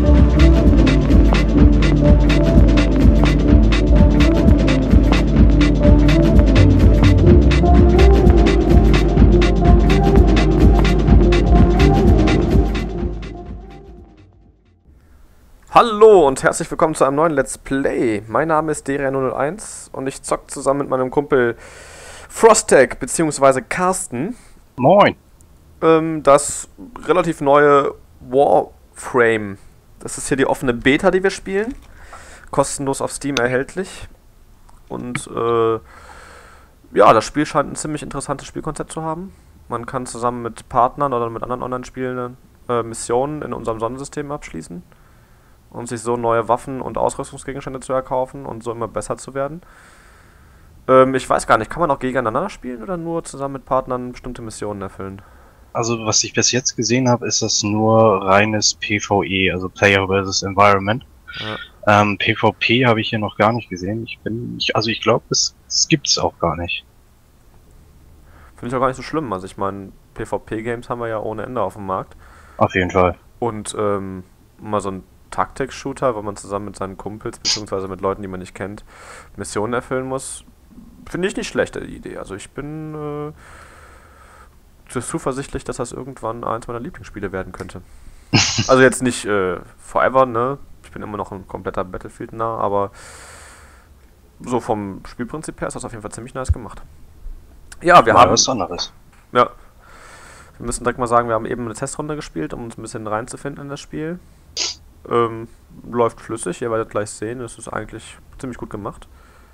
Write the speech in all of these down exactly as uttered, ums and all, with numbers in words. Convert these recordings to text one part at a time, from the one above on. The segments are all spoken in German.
Hallo und herzlich willkommen zu einem neuen Let's Play. Mein Name ist Deria null null eins und ich zock zusammen mit meinem Kumpel Frostech bzw. Carsten. Moin. Ähm, das relativ neue Warframe. Das ist hier die offene Beta, die wir spielen. Kostenlos auf Steam erhältlich. Und äh, ja, das Spiel scheint ein ziemlich interessantes Spielkonzept zu haben. Man kann zusammen mit Partnern oder mit anderen Online-Spielen äh, Missionen in unserem Sonnensystem abschließen, um sich so neue Waffen und Ausrüstungsgegenstände zu erkaufen und so immer besser zu werden. Ähm, ich weiß gar nicht, kann man auch gegeneinander spielen oder nur zusammen mit Partnern bestimmte Missionen erfüllen? Also was ich bis jetzt gesehen habe, ist das nur reines PvE, also Player versus Environment. Ja. Ähm, PvP habe ich hier noch gar nicht gesehen. Ich bin, ich, also ich glaube, es, es gibt es auch gar nicht. Finde ich auch gar nicht so schlimm. Also ich meine, PvP-Games haben wir ja ohne Ende auf dem Markt. Auf jeden Fall. Und ähm, mal so ein Taktik-Shooter, wo man zusammen mit seinen Kumpels bzw. mit Leuten, die man nicht kennt, Missionen erfüllen muss, finde ich nicht schlechte Idee. Also ich bin äh, zuversichtlich, dass das irgendwann eins meiner Lieblingsspiele werden könnte. Also jetzt nicht äh, forever, ne? Ich bin immer noch ein kompletter Battlefield-nah, aber so vom Spielprinzip her ist das auf jeden Fall ziemlich nice gemacht. Ja, wir Mal haben... was anderes. Ja. Wir müssen direkt mal sagen, wir haben eben eine Testrunde gespielt, um uns ein bisschen reinzufinden in das Spiel. Ähm, läuft flüssig, ihr werdet gleich sehen, es ist eigentlich ziemlich gut gemacht.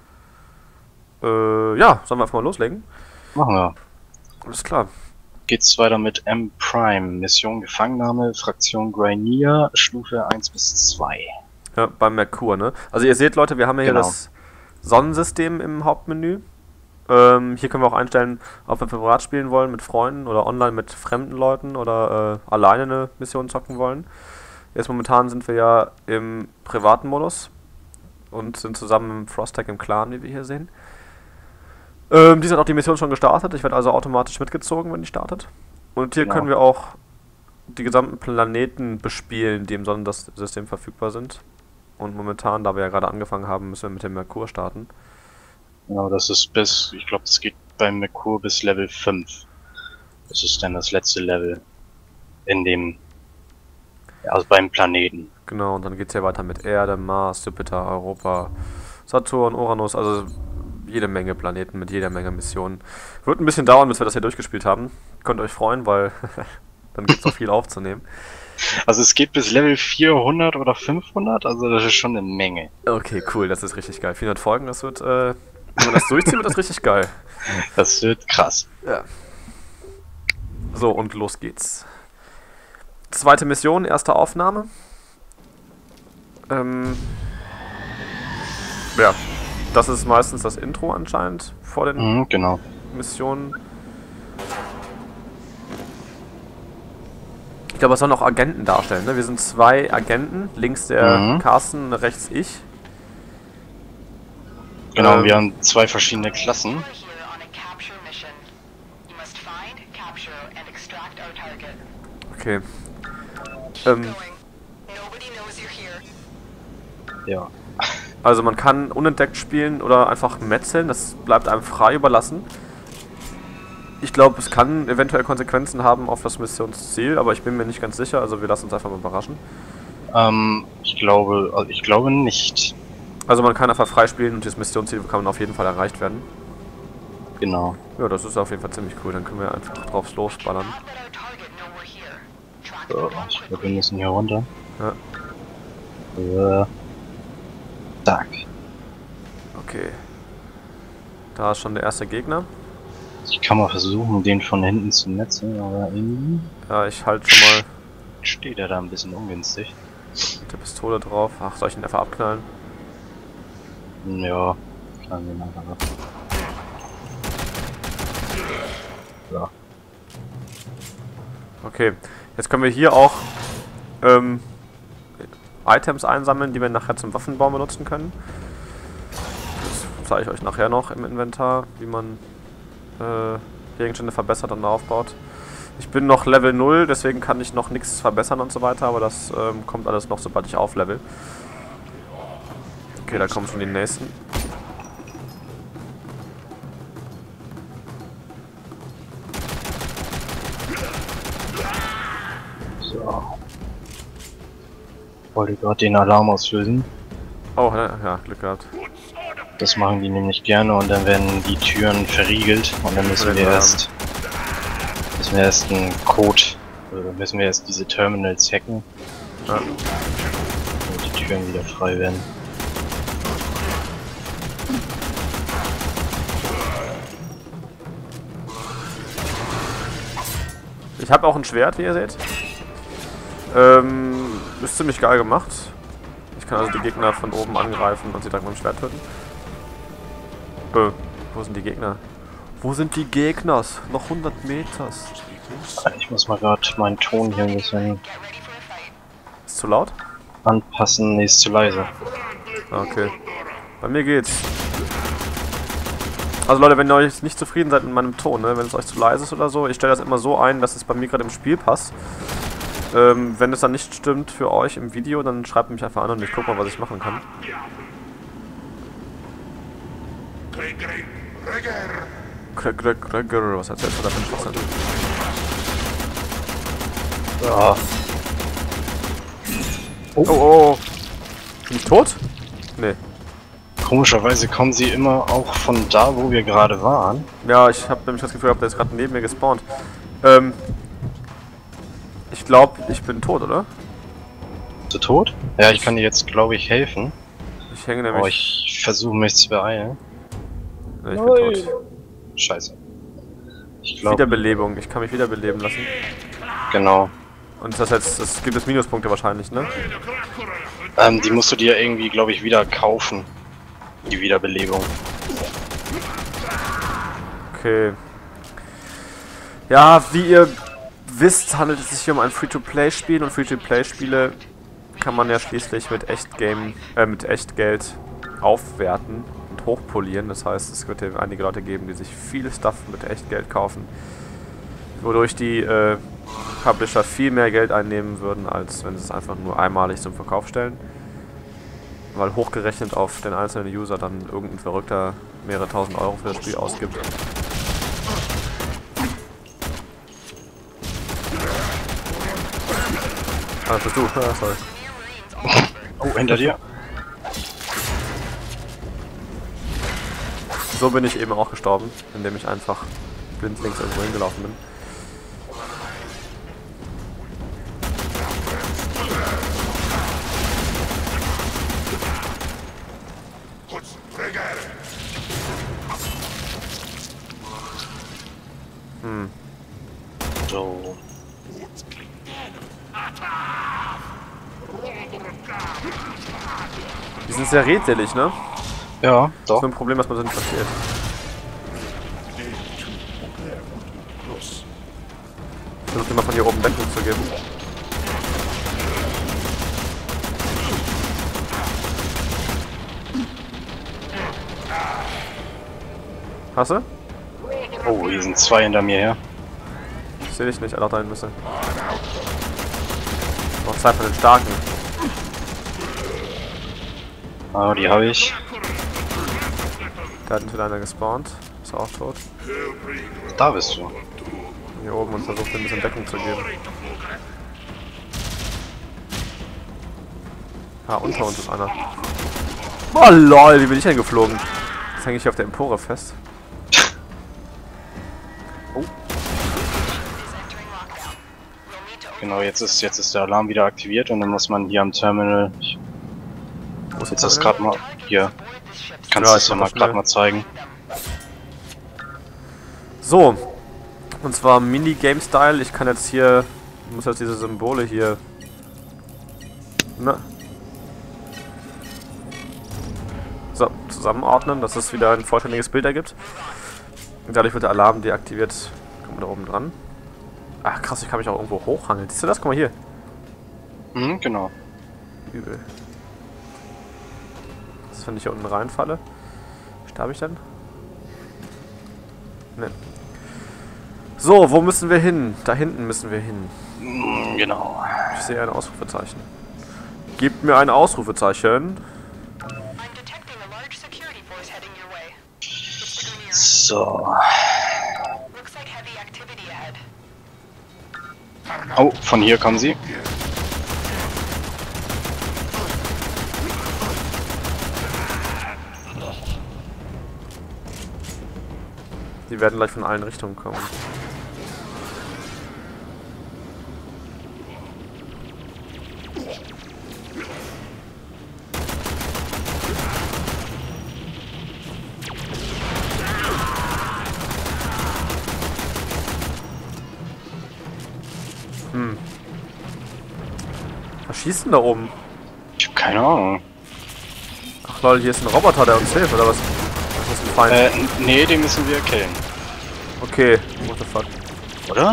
Äh, ja, sollen wir einfach mal loslegen? Machen wir. Alles klar. Geht's weiter mit M-Prime, Mission Gefangennahme, Fraktion Grainia, Stufe eins bis zwei. Ja, beim Merkur, ne? Also ihr seht, Leute, wir haben ja hier Genau. das Sonnensystem im Hauptmenü. Ähm, hier können wir auch einstellen, ob wir privat spielen wollen mit Freunden oder online mit fremden Leuten oder äh, alleine eine Mission zocken wollen. Jetzt momentan sind wir ja im privaten Modus und sind zusammen mit Frostech im Clan, wie wir hier sehen. Ähm, dies hat auch die Mission schon gestartet, ich werde also automatisch mitgezogen, wenn die startet. Und hier Genau. können wir auch die gesamten Planeten bespielen, die im Sonnensystem verfügbar sind. Und momentan, da wir ja gerade angefangen haben, müssen wir mit dem Merkur starten. Genau, das ist bis, ich glaube, das geht beim Merkur bis Level fünf. Das ist dann das letzte Level in dem, also beim Planeten. Genau, und dann geht es ja weiter mit Erde, Mars, Jupiter, Europa, Saturn, Uranus, also jede Menge Planeten mit jeder Menge Missionen. Wird ein bisschen dauern, bis wir das hier durchgespielt haben. Könnt euch freuen, weil dann gibt es auch viel aufzunehmen. Also es geht bis Level vierhundert oder fünfhundert, also das ist schon eine Menge. Okay, cool, das ist richtig geil. vierhundert Folgen, das wird, äh, wenn man das durchzieht, wird das richtig geil. Das wird krass. Ja. So, und los geht's. Zweite Mission, erste Aufnahme. Ähm, ja, das ist meistens das Intro anscheinend vor den Mhm, genau. Missionen. Ich glaube, es sollen auch Agenten darstellen, ne? Wir sind zwei Agenten, links der Mhm. Carsten, rechts ich. Genau, Ähm, wir haben zwei verschiedene Klassen. Okay. Ähm, Ja. also man kann unentdeckt spielen oder einfach metzeln, das bleibt einem frei überlassen. Ich glaube, es kann eventuell Konsequenzen haben auf das Missionsziel, aber ich bin mir nicht ganz sicher, also wir lassen uns einfach mal überraschen. Ähm, ich glaube, also ich glaube nicht. Also man kann einfach frei spielen und das Missionsziel kann auf jeden Fall erreicht werden. Genau. Ja, das ist auf jeden Fall ziemlich cool, dann können wir einfach drauf losballern. So, ich glaube, wir müssen hier runter. Ja. Äh, Zack. Okay. Da ist schon der erste Gegner. Ich kann mal versuchen, den von hinten zu netzen, aber irgendwie Ja, ich halte schon mal steht er da ein bisschen ungünstig. mit der Pistole drauf. Ach, soll ich ihn einfach abknallen? Ja, knallen wir ihn einfach ab. So. Okay, jetzt können wir hier auch ähm, Items einsammeln, die wir nachher zum Waffenbau benutzen können. Das zeige ich euch nachher noch im Inventar, wie man äh, Gegenstände verbessert und aufbaut. Ich bin noch Level null, deswegen kann ich noch nichts verbessern und so weiter, aber das ähm, kommt alles noch, sobald ich auflevel. Okay, da kommen schon die nächsten. So. Wollte gerade den Alarm auslösen. Oh, ja, Glück gehabt. Das machen die nämlich gerne und dann werden die Türen verriegelt und dann müssen wir erst müssen wir erst einen Code, oder müssen wir erst diese Terminals hacken, ja, damit die Türen wieder frei werden. Ich habe auch ein Schwert, wie ihr seht. Ähm, ist ziemlich geil gemacht. Ich kann also die Gegner von oben angreifen und sie dann mit dem Schwert töten. Äh, wo sind die Gegner? Wo sind die Gegners? Noch hundert Meters. Ich muss mal gerade meinen Ton hier ein bisschen Ist zu laut? anpassen. Nee, ist zu leise. Okay. Bei mir geht's. Also Leute, wenn ihr euch nicht zufrieden seid mit meinem Ton, ne, wenn es euch zu leise ist oder so, ich stelle das immer so ein, dass es bei mir gerade im Spiel passt. Ähm, wenn es dann nicht stimmt für euch im Video, dann schreibt mich einfach an und ich gucke mal, was ich machen kann. Gregor, was erzählst du da für ein Schwachsinn? Ja. Oh, oh, oh. Bin ich tot? Nee. Komischerweise kommen sie immer auch von da, wo wir gerade waren. Ja, ich habe nämlich das Gefühl gehabt, der ist gerade neben mir gespawnt. Ähm. Ich glaube, ich bin tot, oder? Bist du tot? Ja, ich kann dir jetzt, glaube ich, helfen. Ich hänge nämlich... Oh, ich versuche mich zu beeilen. Nee, ich bin tot. Scheiße. Ich glaube... Wiederbelebung, ich kann mich wiederbeleben lassen. Genau. Und das jetzt, das gibt es Minuspunkte wahrscheinlich, ne? Ähm, die musst du dir irgendwie, glaube ich, wieder kaufen. Die Wiederbelebung. Okay. Ja, wie ihr wisst, handelt es sich hier um ein Free-to-Play-Spiel und Free-to-Play-Spiele kann man ja schließlich mit Echtgame, äh, mit Echtgeld aufwerten und hochpolieren. Das heißt, es wird hier einige Leute geben, die sich viel Stuff mit Echtgeld kaufen, wodurch die äh, Publisher viel mehr Geld einnehmen würden, als wenn sie es einfach nur einmalig zum Verkauf stellen. Weil hochgerechnet auf den einzelnen User dann irgendein Verrückter mehrere tausend Euro für das Spiel ausgibt. Ah, das bist du. Ah, sorry. Oh, hinter dir. So bin ich eben auch gestorben, indem ich einfach blindlings irgendwo hingelaufen bin. Hm. So. Die sind sehr redselig, ne? Ja, Das doch. ist nur ein Problem, was man so nicht versteht. Ich versuche immer von hier oben Deckung zu geben. Hast du? Oh, hier sind zwei hinter mir her. Ich sehe dich nicht, alle da müssen. Noch zwei von den Starken. Ah, die habe ich. Da hat wieder einer gespawnt. Ist auch tot. Da bist du. Hier oben und versucht ein bisschen Deckung zu geben. Ah, unter uns ist einer. Oh lol, wie bin ich denn geflogen? Jetzt hänge ich hier auf der Empore fest. Oh. Genau, jetzt ist jetzt ist der Alarm wieder aktiviert und dann muss man hier am Terminal. Ich Wo ist muss das das gerade mal hier. Kannst Ja, du ich es ja mach mal das gerade schnell. mal zeigen. So. Und zwar Minigame-Style. Ich kann jetzt hier. Ich muss jetzt diese Symbole hier. Na. So, zusammenordnen, dass es wieder ein vollständiges Bild ergibt. Und dadurch wird der Alarm deaktiviert. Kommen wir da oben dran. Ach krass, ich kann mich auch irgendwo hochhangeln. Siehst du das? Guck mal hier. Mhm, genau. Übel. Was ist, wenn ich hier unten reinfalle? Sterbe ich dann? Ne. So, wo müssen wir hin? Da hinten müssen wir hin. Mm, genau. Ich sehe ein Ausrufezeichen. Gebt mir ein Ausrufezeichen. So. Oh, von hier kommen sie. Die werden gleich von allen Richtungen kommen. Hm. Was schießt denn da oben? Ich hab keine Ahnung. Ach lol, hier ist ein Roboter, der uns hilft, oder was? Das ist ein Feind. Äh, nee, den müssen wir killen. Okay, what the fuck. Oder?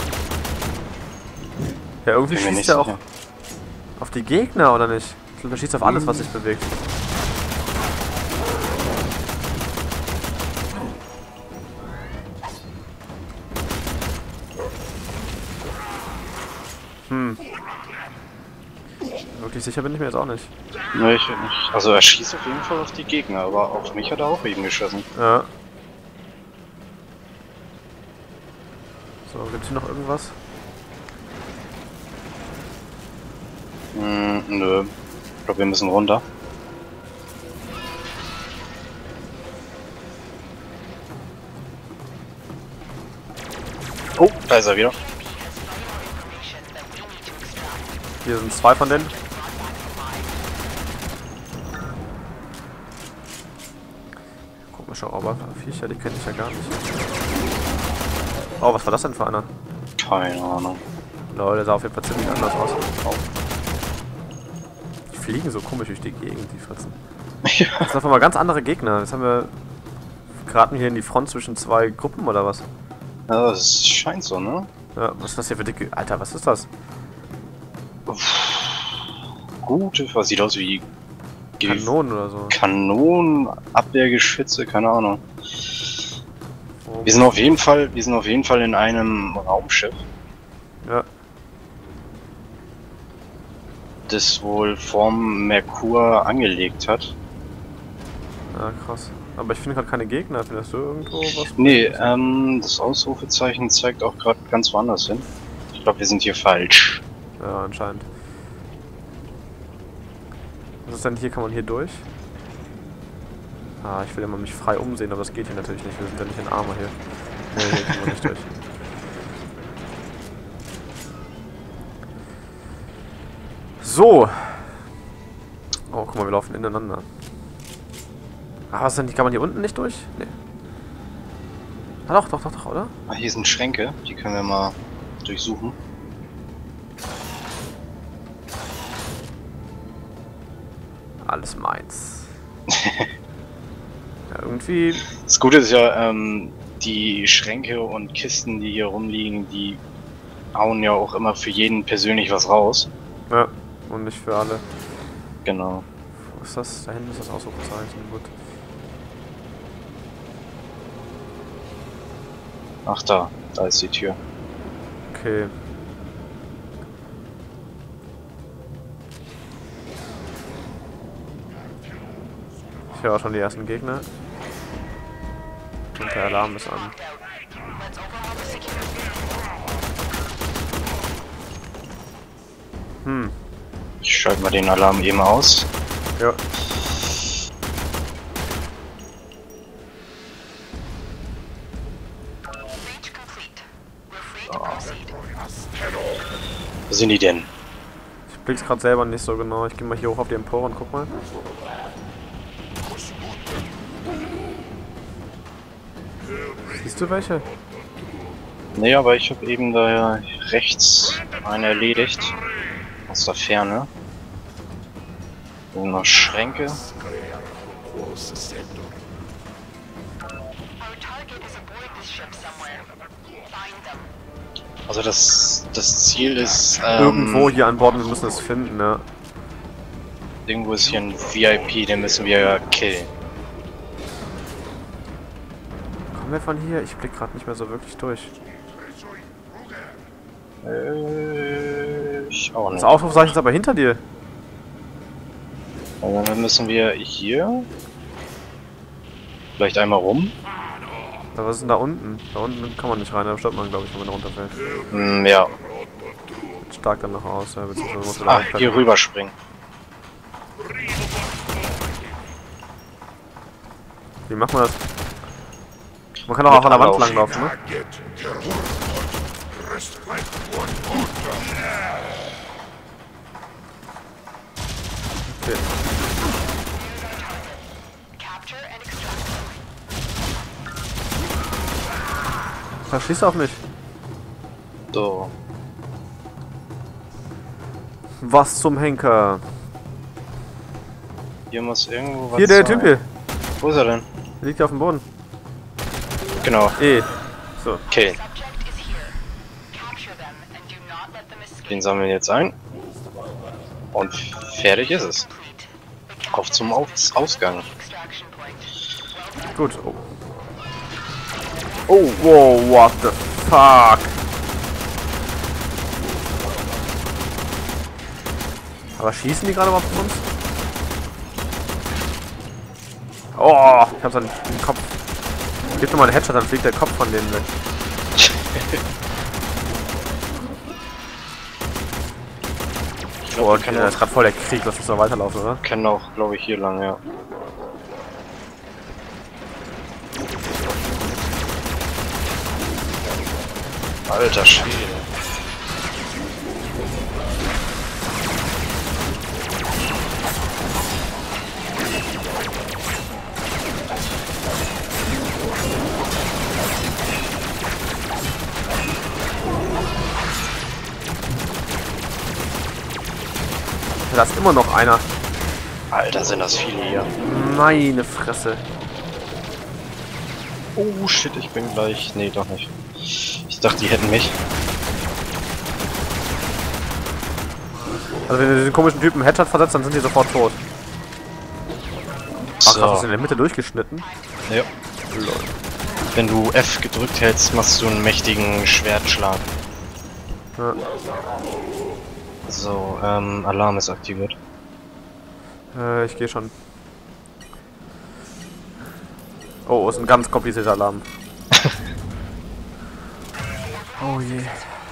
Ja, irgendwie Bin mir schießt nicht er auch sicher. auf die Gegner, oder nicht? Ich glaube, er schießt auf alles, was sich bewegt. Hm. Wirklich sicher bin ich mir jetzt auch nicht. Nee, ich nicht. Also er schießt auf jeden Fall auf die Gegner, aber auf mich hat er auch eben geschossen. Ja. So, gibt's hier noch irgendwas? Hm, nö. Ich glaube, wir müssen runter. Oh, da ist er wieder. Hier sind zwei von denen. Komische Roboterviecher, die kenne ich ja gar nicht. Oh, was war das denn für einer? Keine Ahnung. Lol, der sah auf jeden Fall ziemlich anders aus. Oh. Die fliegen so komisch durch die Gegend, die Fritzen. Ja. Das sind einfach mal ganz andere Gegner. Jetzt haben wir... Geraten wir hier in die Front zwischen zwei Gruppen, oder was? Ja, das scheint so, ne? Ja, was ist das hier für dicke... Alter, was ist das? Gute, was sieht aus wie Ge- Kanonen oder so. Kanonen, Abwehrgeschütze, keine Ahnung. Oh. Wir sind auf jeden Fall, wir sind auf jeden Fall in einem Raumschiff, Ja. das wohl vom Merkur angelegt hat. Ja, krass. Aber ich finde gerade keine Gegner. Findest du irgendwo was? Nee, ähm, das Ausrufezeichen zeigt auch gerade ganz woanders hin. Ich glaube, wir sind hier falsch. Ja, anscheinend. Was ist denn hier? Kann man hier durch? Ah, ich will immer mich frei umsehen, aber das geht hier natürlich nicht. Wir sind ja nicht in Armor hier. Nee, hier kommen wir nicht durch. So. Oh, guck mal, wir laufen ineinander. Ah, was denn? Die kann man hier unten nicht durch? Nee. Ah, doch, doch, doch, doch, oder? Ah, hier sind Schränke, die können wir mal durchsuchen. Alles meins. Ja, irgendwie... Das Gute ist ja, ähm, die Schränke und Kisten, die hier rumliegen, die hauen ja auch immer für jeden persönlich was raus. Ja, und nicht für alle. Genau. Wo ist das? Da hinten ist das Ausrufezeichen. Gut. Ach da, da ist die Tür. Okay. Ich höre auch schon die ersten Gegner. Und der Alarm ist an. Hm. Ich schalte mal den Alarm eben aus. Ja. Wo sind die denn? Ich blick's gerade selber nicht so genau. Ich gehe mal hier hoch auf die Empore und guck mal. Siehst du welche? Nee, aber ich habe eben da ja rechts einen erledigt. Aus der Ferne. Und noch Schränke. Also das, das Ziel ist... Ähm, Irgendwo hier an Bord, wir müssen es finden, ne? Irgendwo ist hier ein V I P, den müssen wir killen. Kommen wir von hier? Ich blick gerade nicht mehr so wirklich durch. Äh, ich auch nicht. Das Ausrufezeichen ist aber hinter dir. Und dann müssen wir hier vielleicht einmal rum. Ja, was ist denn da unten? Da unten kann man nicht rein, da stirbt man, glaube ich, wenn man da runterfällt. Hm, ja. Sieht stark dann noch aus, ja, beziehungsweise muss Ah, hier rüberspringen. Wie macht man das? Man kann doch auch an der Wand langlaufen, ne? Okay. Verschießt auf mich. So. Was zum Henker? Hier muss irgendwo was Hier, der sein. Typ hier. Wo ist er denn? Der liegt auf dem Boden. Genau. Eh. So. Okay. Den sammeln wir jetzt ein. Und fertig ist es. Auf zum Aus Ausgang. Gut. Oh. Oh, wow, what the fuck? Aber schießen die gerade mal auf uns? Oh, ich hab's an den Kopf. Gib mir mal einen Headshot, dann fliegt der Kopf von denen weg. Ich Oh, glaube, okay, da ist gerade voll der Krieg, lass uns noch weiterlaufen, oder? können auch, glaube ich, hier lang, ja. Alter Schwede. Da ist immer noch einer. Alter, sind das viele hier. Meine Fresse. Oh shit, ich bin gleich... Nee, doch nicht. Ich dachte, die hätten mich. Also wenn du diesen komischen Typen einen Headshot versetzt, dann sind die sofort tot. Ach, So. hast du es in der Mitte durchgeschnitten? Ja. Lol. Wenn du F gedrückt hältst, machst du einen mächtigen Schwertschlag. Ja. So, ähm, Alarm ist aktiviert. Äh, ich gehe schon. Oh, ist ein ganz komplizierter Alarm. Oh je.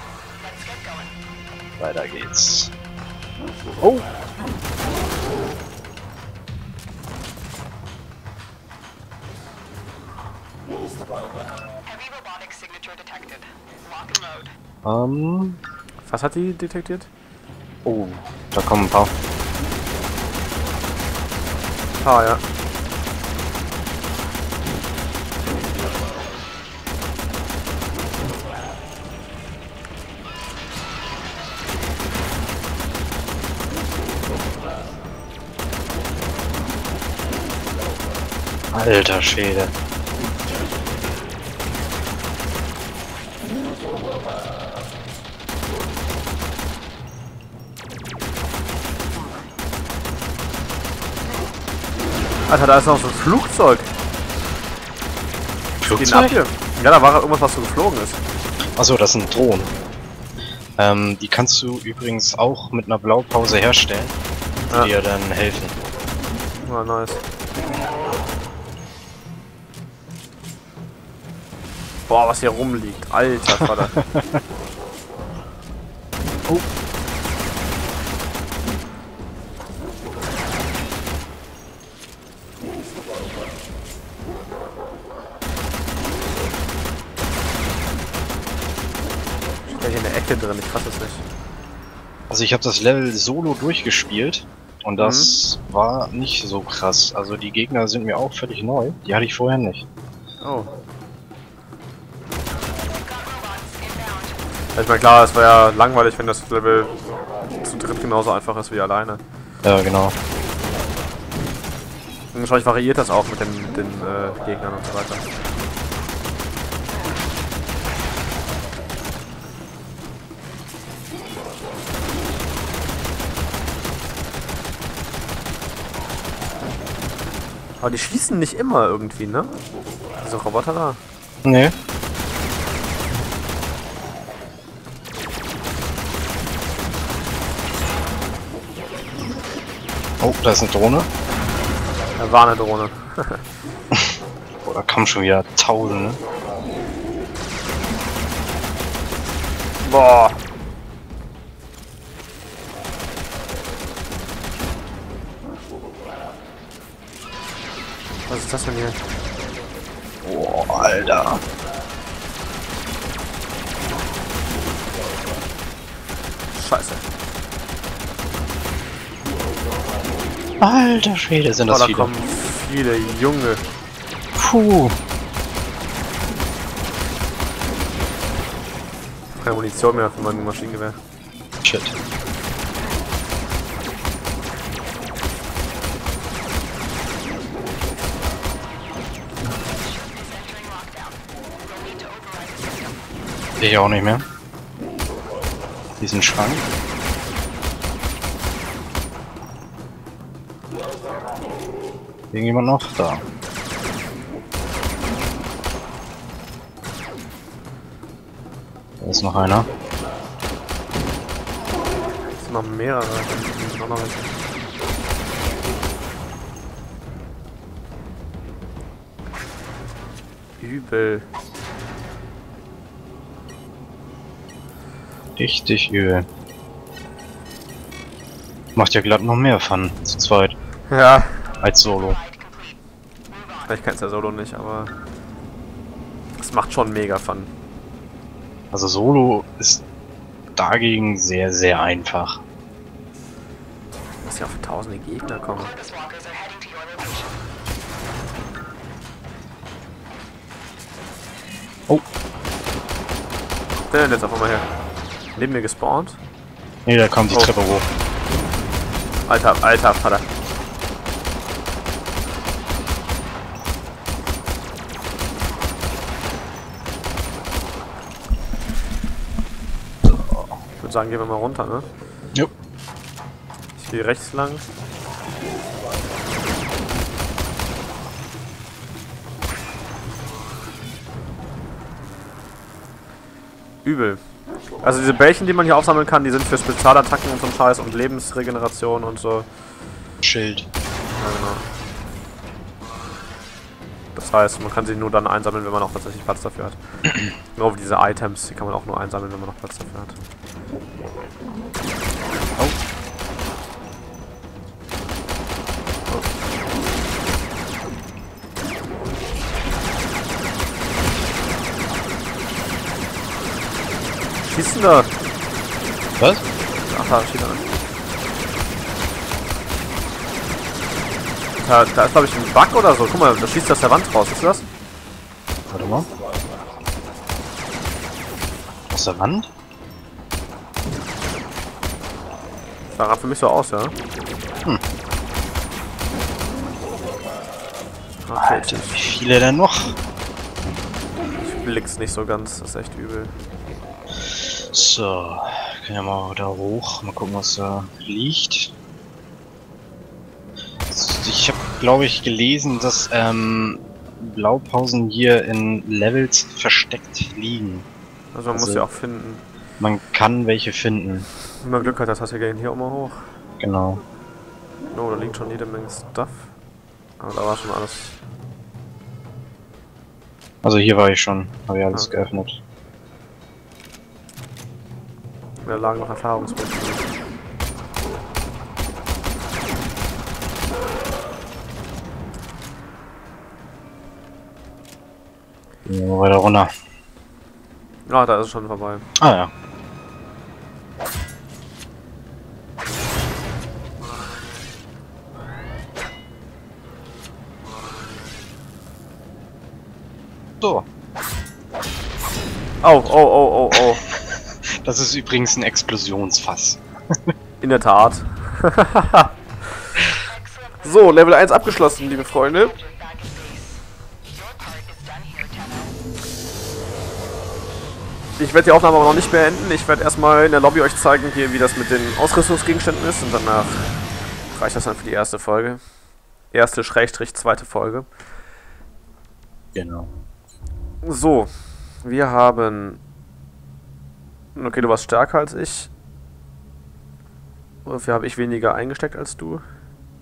Weiter geht's. Oh! Ähm, Was hat die detektiert? oh, da kommen ein paar. Ah, ja. Alter Schwede. Alter, da ist noch so ein Flugzeug. Was geht denn ab hier? Ja, da war irgendwas, was so geflogen ist. Achso, das sind Drohnen. Ähm, die kannst du übrigens auch mit einer Blaupause herstellen, die Ja. dir dann helfen. Ah, nice. Boah, was hier rumliegt. Alter Vater. Oh. Steht ja hier in der Ecke drin, ich fass es nicht. Also ich habe das Level solo durchgespielt und das Mhm. war nicht so krass. Also die Gegner sind mir auch völlig neu. Die hatte ich vorher nicht. Oh. Ja, ich meine, klar, es wäre ja langweilig, wenn das Level zu dritt genauso einfach ist wie alleine. Ja, genau. Und wahrscheinlich variiert das auch mit den, mit den äh, Gegnern und so weiter. Aber die schießen nicht immer irgendwie, ne? Diese Roboter da. Nee. Oh, da ist eine Drohne. Da war eine Drohne. Oh, da kamen schon wieder Tausende. Boah. Was ist das denn hier? Boah, Alter. Scheiße. Alter Schwede, sind Oh, das da viele. kommen viele Junge. Puh. Keine Munition mehr für mein Maschinengewehr. Shit. Ich auch nicht mehr. Diesen Schrank. Irgendjemand noch da? Da ist noch einer. Es sind noch mehrere. Da sind noch welche. Übel. Richtig übel. Macht ja glatt noch mehr Fun zu zweit Ja. als Solo. Ich kenn's ja Solo nicht, aber es macht schon mega Fun. Also Solo ist dagegen sehr, sehr einfach. Dass ja auf tausende Gegner kommen. Oh. Der denn jetzt auf einmal her? Neben mir gespawnt? Ne, da kommt die Oh. Treppe hoch. Alter, alter Vater. Ich würde sagen, gehen wir mal runter, ne? Jo. Ich gehe rechts lang. Übel. Also diese Bällchen, die man hier aufsammeln kann, die sind für Spezialattacken und so ein Scheiß und Lebensregeneration und so. Schild. Ja, genau. Das heißt, man kann sie nur dann einsammeln, wenn man auch tatsächlich Platz dafür hat. Genau wie diese Items, die kann man auch nur einsammeln, wenn man noch Platz dafür hat. Oh. Schießt denn da? Was? Ach, da schießt er. Da, da ist glaube ich ein Bug oder so. Guck mal, da schießt das der Wand raus. Ist das? Warte mal. Aus der Wand? Sah gerade für mich so aus, ja? Hm. Okay, Alter, wie viele denn noch? ich blick's nicht so ganz. Das ist echt übel. So, können ja mal da hoch, mal gucken, was da liegt. Ich habe, glaube ich, gelesen, dass ähm, Blaupausen hier in Levels versteckt liegen. Also man Also- muss sie auch finden. Man kann welche finden. Wenn man Glück hat, das heißt, wir gehen hier auch mal hoch. Genau. Oh, da liegt schon jede Menge Stuff. Aber da war schon alles. Also hier war ich schon, habe ich alles Okay. geöffnet. Da lagen noch Erfahrungspunkte. Gehen wir mal weiter runter. Ah, da ist es schon vorbei. Ah ja. So. Oh, oh, oh, oh, oh. Das ist übrigens ein Explosionsfass. In der Tat. So, Level eins abgeschlossen, liebe Freunde. Ich werde die Aufnahme aber noch nicht beenden. Ich werde erstmal in der Lobby euch zeigen, hier, wie das mit den Ausrüstungsgegenständen ist. Und danach reicht das dann für die erste Folge. Erste, Schrägstrich, zweite Folge. Genau. So, wir haben... Okay, du warst stärker als ich. Wofür habe ich weniger eingesteckt als du?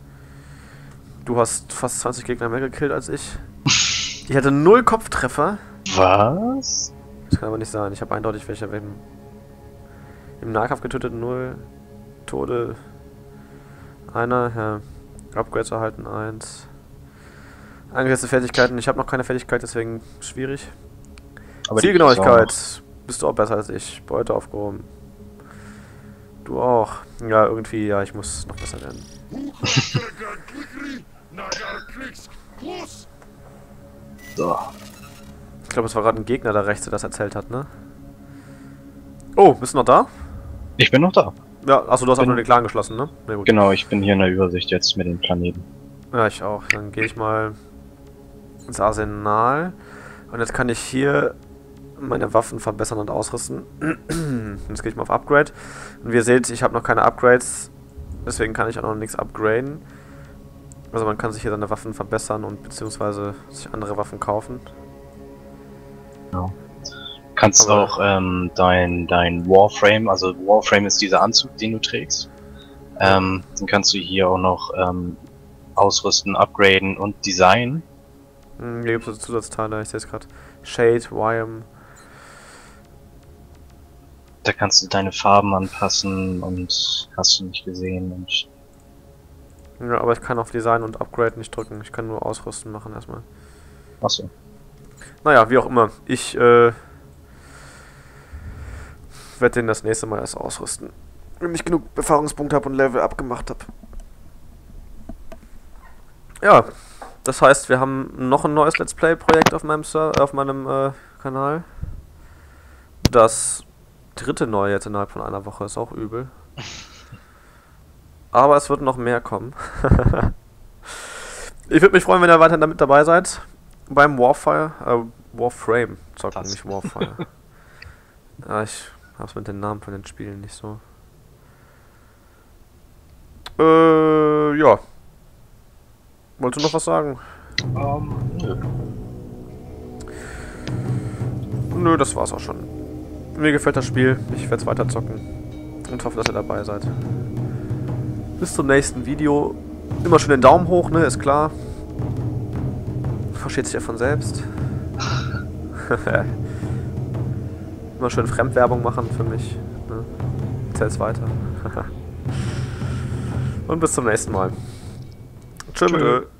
Du hast fast zwanzig Gegner mehr gekillt als ich. Ich hatte null Kopftreffer. Was? Das kann aber nicht sein. Ich habe eindeutig welche im, im Nahkampf getötet. Null Tode. Einer, ja. Upgrades erhalten, eins. Eingesetzte Fertigkeiten. Ich habe noch keine Fertigkeit, deswegen schwierig. Aber Zielgenauigkeit. Bist du auch besser als ich. Beute aufgehoben. Du auch. Ja, irgendwie, ja, ich muss noch besser werden. So. Ich glaube, es war gerade ein Gegner da rechts, der das erzählt hat, ne? Oh, bist du noch da? Ich bin noch da. Ja, achso, du hast auch Bin- nur den Clan geschlossen, ne? Na gut. Genau, ich bin hier in der Übersicht jetzt mit den Planeten. Ja, ich auch. Dann gehe ich mal ins Arsenal. Und jetzt kann ich hier meine Waffen verbessern und ausrüsten. Jetzt gehe ich mal auf Upgrade. Und wie ihr seht, ich habe noch keine Upgrades. Deswegen kann ich auch noch nichts upgraden. Also man kann sich hier seine Waffen verbessern und beziehungsweise sich andere Waffen kaufen. Genau. Kannst Aber- auch ähm, dein, dein Warframe, also Warframe ist dieser Anzug, den du trägst. Ähm, den kannst du hier auch noch ähm, ausrüsten, upgraden und designen. Hm, hier gibt es Zusatzteile, ich sehe es gerade. Shade, Wyam. Da kannst du deine Farben anpassen und hast du nicht gesehen. Und Ja, aber ich kann auf Design und Upgrade nicht drücken. Ich kann nur Ausrüsten machen erstmal. achso. Naja, wie auch immer. Ich äh, werde den das nächste Mal erst ausrüsten. Wenn ich genug Erfahrungspunkte habe und Level abgemacht habe. Ja, das heißt, wir haben noch ein neues Let's Play-Projekt auf meinem Ser auf meinem äh, Kanal. Das dritte neue jetzt innerhalb von einer Woche ist auch übel. Aber es wird noch mehr kommen. Ich würde mich freuen, wenn ihr weiterhin damit dabei seid. Beim Warfire, äh, Warframe zocken, Passt. nicht Warfire. Ja, ich hab's mit den Namen von den Spielen nicht so. Äh, ja. Wolltest du noch was sagen? Ähm, nö. Nö, das war's auch schon. Mir gefällt das Spiel. Ich werde es weiter zocken. Und hoffe, dass ihr dabei seid. Bis zum nächsten Video. Immer schön den Daumen hoch, ne? Ist klar. Versteht sich ja von selbst. Immer schön Fremdwerbung machen für mich. Ne? Erzähl's weiter. Und bis zum nächsten Mal. Tschö. Tschö. mit Ö.